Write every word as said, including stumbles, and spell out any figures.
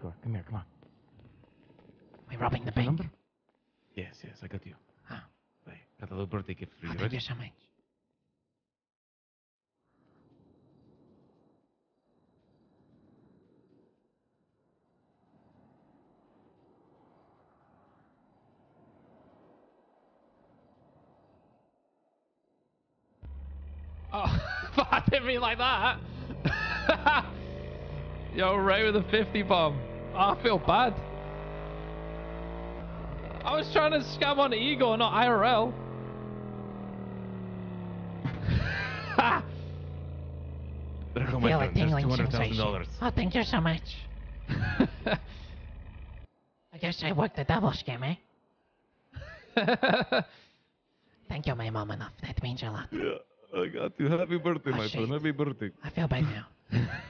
bro. Come here, come on. We're robbing the Your bank. number? Yes, yes, I got you. Oh, Wait, got a little birthday gift for oh you. thank Ready? you so much. Oh, I didn't mean like that. Yo, Ray with a fifty bomb. Oh, I feel bad. I was trying to scam on Igor, not I R L. There I go my feel a friend. There's tingling two hundred thousand sensation. dollars. Oh, thank you so much. I guess I worked the double scam, eh? Thank you, my mom enough. That means a lot. Yeah, I got you. Happy birthday, Oh, my shit. friend. Happy birthday. I feel bad now.